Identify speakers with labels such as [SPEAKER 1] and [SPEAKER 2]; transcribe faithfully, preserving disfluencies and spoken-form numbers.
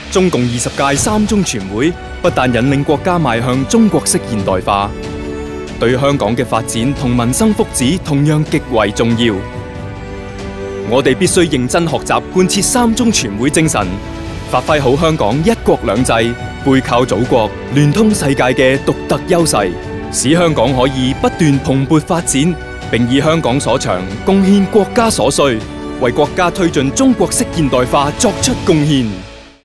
[SPEAKER 1] 中共二十屆三中全會不但引領國家邁向中國式現代化，對香港嘅發展同民生福祉同樣極為重要。我哋必須認真學習貫徹三中全會精神，發揮好香港一國兩制、背靠祖國、聯通世界嘅獨特優勢，使香港可以不斷蓬勃發展，並以香港所長貢獻國家所需，為國家推進中國式現代化作出貢獻。